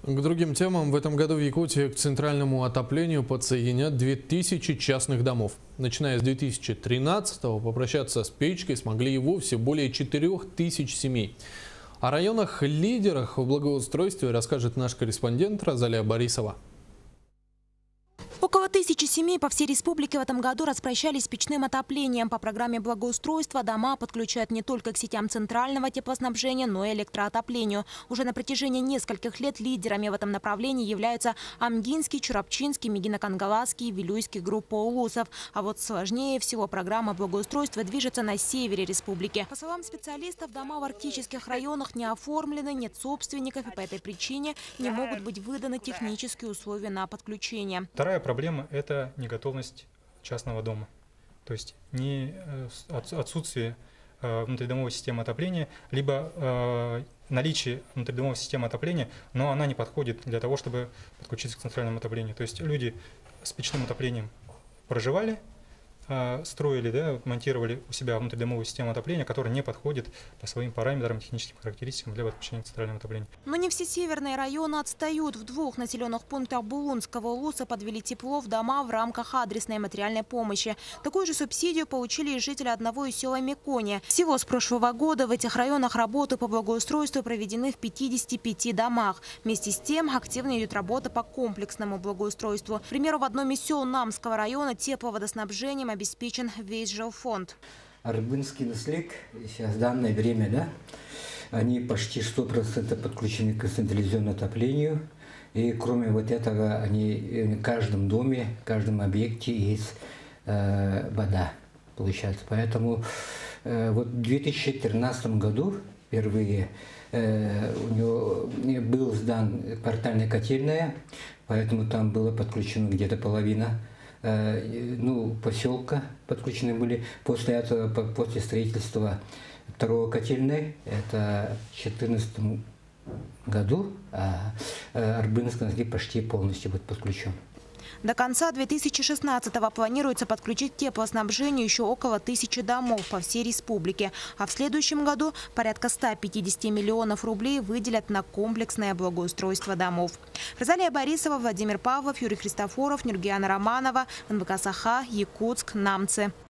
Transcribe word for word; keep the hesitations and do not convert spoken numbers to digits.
К другим темам. В этом году в Якутии к центральному отоплению подсоединят две тысячи частных домов. Начиная с две тысячи тринадцатого попрощаться с печкой смогли и вовсе более четырёх тысяч семей. О районах-лидерах в благоустройстве расскажет наш корреспондент Розалия Борисова. Около тысячи семей по всей республике в этом году распрощались с печным отоплением. По программе благоустройства дома подключают не только к сетям центрального теплоснабжения, но и электроотоплению. Уже на протяжении нескольких лет лидерами в этом направлении являются Амгинский, Чурапчинский, Мегинокангаласский и Вилюйский группа улусов. А вот сложнее всего программа благоустройства движется на севере республики. По словам специалистов, дома в арктических районах не оформлены, нет собственников, и по этой причине не могут быть выданы технические условия на подключение. Вторая проблема – это неготовность частного дома. То есть не отсутствие внутридомовой системы отопления, либо наличие внутридомовой системы отопления, но она не подходит для того, чтобы подключиться к центральному отоплению. То есть люди с печным отоплением проживали, строили, да, монтировали у себя внутридомовую систему отопления, которая не подходит по своим параметрам, техническим характеристикам для подключения к центральному отоплению. Но не все северные районы отстают. В двух населенных пунктах Булунского улуса подвели тепло в дома в рамках адресной материальной помощи. Такую же субсидию получили и жители одного из села Мекония. Всего с прошлого года в этих районах работы по благоустройству проведены в пятидесяти пяти домах. Вместе с тем активно идет работа по комплексному благоустройству. К примеру, в одном из сел Намского района тепловодоснабжением обеспечен весь жилфонд. Арбынский наследник сейчас в данное время, да, они почти сто процентов подключены к централизованному отоплению. И кроме вот этого, они в каждом доме, в каждом объекте есть э, вода, получается. Поэтому э, вот в две тысячи тринадцатом году впервые э, у него был сдан квартальная котельная, поэтому там было подключено где-то половина. Ну, поселка подключены были. После этого, после строительства второго котельной, это в две тысячи четырнадцатом году, а Арбынский почти полностью будет подключен. До конца две тысячи шестнадцатого планируется подключить к теплоснабжению еще около тысячи домов по всей республике. А в следующем году порядка ста пятидесяти миллионов рублей выделят на комплексное благоустройство домов. Розалия Борисова, Владимир Павлов, Юрий Христофоров, Нургиана Романова, эн вэ ка Саха, Якутск, Намцы.